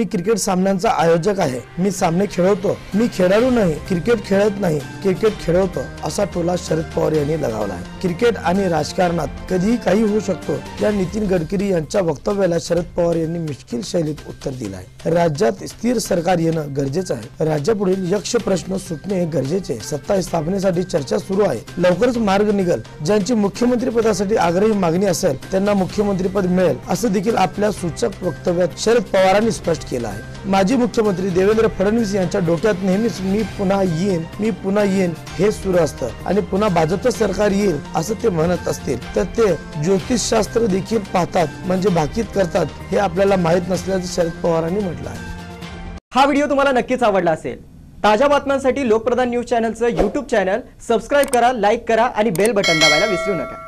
मी cricket सामन्यांचा आयोजक आहे, मी सामने खेळवतो, मी खेळाडू नाही, क्रिकेट खेळत नाही, क्रिकेट खेळवतो असा टोला शरद पवार यांनी लगावला आहे। क्रिकेट आणि राजकारणात कधीही काही होऊ शकतो या नितीन गडकरी यांच्या वक्तव्याला शरद पवार यांनी मिश्किल शैलीत उत्तर दिलं आहे। राज्यात स्थिर सरकार येणं गरजेचं आहे, राज्यापुढील यक्ष प्रश्न सुटणे गरजेचे आहे, सत्ता स्थापनेसाठी चर्चा सुरू आहे, लवकरच मार्ग निघेल, ज्यांची मुख्यमंत्री पदासाठी आग्रही मागणी असेल त्यांना मुख्यमंत्री पद मिळेल असं देखील आपल्या सूचक वक्तव्यात शरद पवारांनी स्पष्ट केलं आहे। माजी मुख्यमंत्री देवेंद्र फडणवीस यांच्या डोक्यात नेहमीच मी पुन्हा येईन हे सुरू असतं आणि पुन्हा भाजपचं सरकार येईल असं ते म्हणत असतील तर ते ज्योतिषशास्त्र देखील पाहतात, म्हणजे भाकीत करतात हे आपल्याला माहित नसल्याचं शरद पवारांनी म्हटलं आहे। हा व्हिडिओ तुम्हाला नक्कीच आवडला असेल। ताज्या बातम्यांसाठी लोकप्रधान न्यूज चॅनलचं YouTube चॅनल सबस्क्राइब करा, लाईक करा आणि बेल बटन दाबायला विसरू नका।